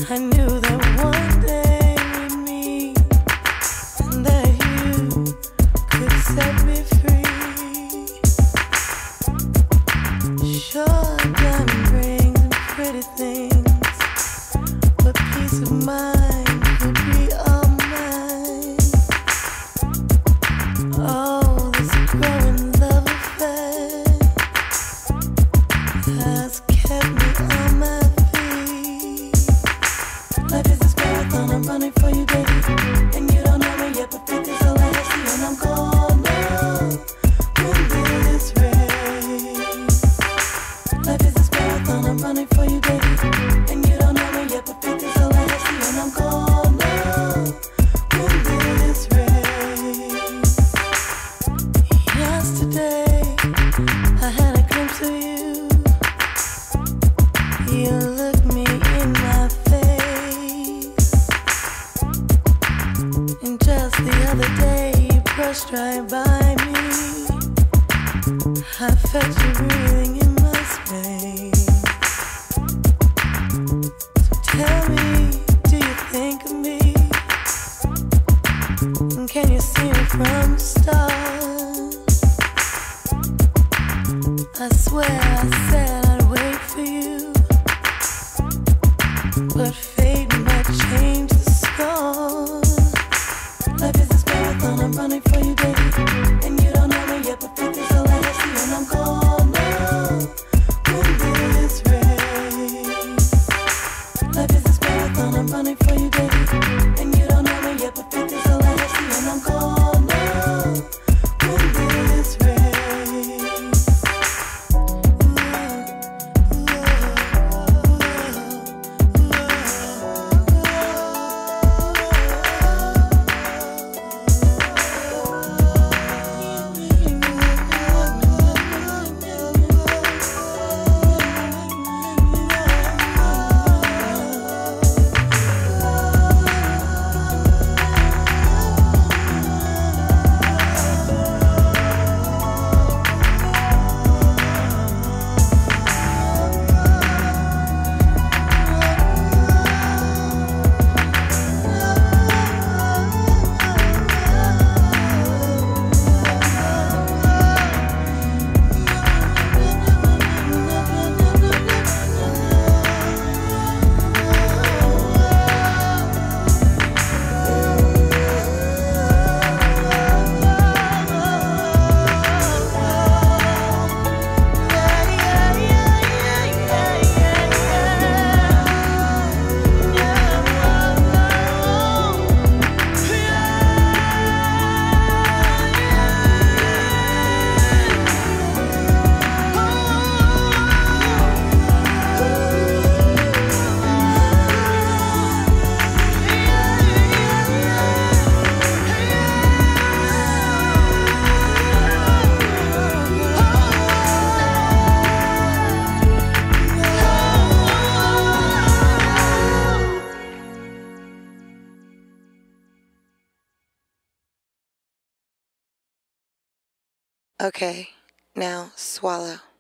I knew that one day we'd meet and that you could set me free. Sure, diamond rings and pretty things, but peace of mind could be all mine. Oh, this growing love affair has kept me on my feet. Life is this marathon, I'm running for you, baby. And you don't know me yet, but faith is all I see. And I'm gonna win this race. Life is this marathon, I'm running for you, baby. And you don't know me yet, but faith is all I see. And I'm gonna win this race. Yesterday, I had a glimpse of you. You looked me in my face, and just the other day you brushed right by me. I felt you breathing in my space. So tell me, do you think of me? And can you see me from the start? I swear I said I'd wait for you, but fate might change the score. Life is this marathon, I'm running for you, baby. And you don't know me yet, but faith is all I see. And I'm gonna win this race. Life is this marathon, I'm running for you, baby. And you don't know me yet, but faith is all I see. And I'm gonna win this race. Okay, now swallow.